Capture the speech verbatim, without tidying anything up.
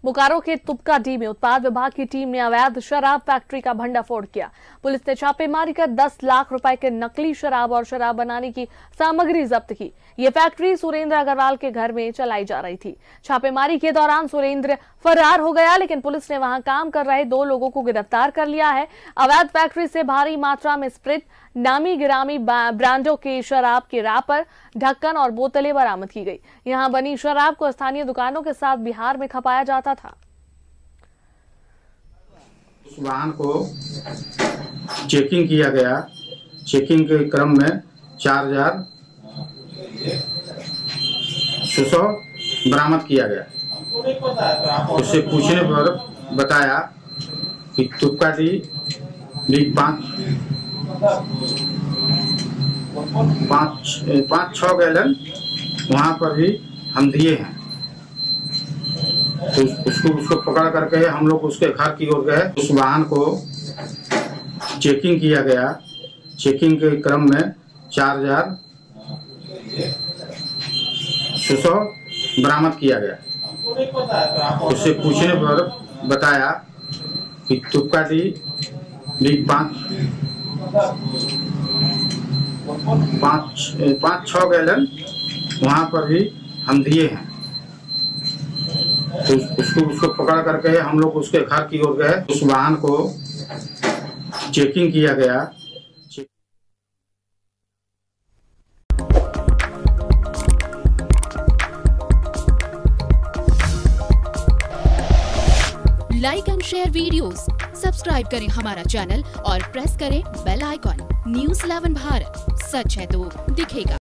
बोकारो के तुपकाडीह में उत्पाद विभाग की टीम ने अवैध शराब फैक्ट्री का भंडाफोड़ किया। पुलिस ने छापेमारी कर दस लाख रुपए के नकली शराब और शराब बनाने की सामग्री जब्त की। ये फैक्ट्री सुरेंद्र अग्रवाल के घर में चलाई जा रही थी। छापेमारी के दौरान सुरेंद्र फरार हो गया, लेकिन पुलिस ने वहां काम कर रहे दो लोगों को गिरफ्तार कर लिया है। अवैध फैक्ट्री से भारी मात्रा में स्प्रिट, नामी गिरामी ब्रांडों की शराब के रैपर, ढक्कन और बोतलें बरामद की गई। यहां बनी शराब को स्थानीय दुकानों के साथ बिहार में खपाया जाता था। उस वाहन को चेकिंग किया गया। चेकिंग के क्रम में चार हजार छह सौ बरामद किया गया। उससे पूछने पर बताया कि तुपकाडीह पाँच पाँच पाँच छह गैलन वहां पर भी हम दिए हैं। तो उसको उसको पकड़ करके हम लोग उसके घर की ओर गए। उस वाहन को चेकिंग किया गया। चेकिंग के क्रम में चार हजार छह सौ बरामद किया गया। उससे पूछने पर बताया कि तुपकाडीह पाँच पाँच पाँच छह गैलन वहां पर भी हम दिए हैं। तो उसको उसको पकड़ करके हम लोग उसके घर की ओर गए। उस वाहन को चेकिंग किया गया। Like and share videos, subscribe करें हमारा चैनल और प्रेस करें bell icon. News eleven Bharat, सच है तो दिखेगा।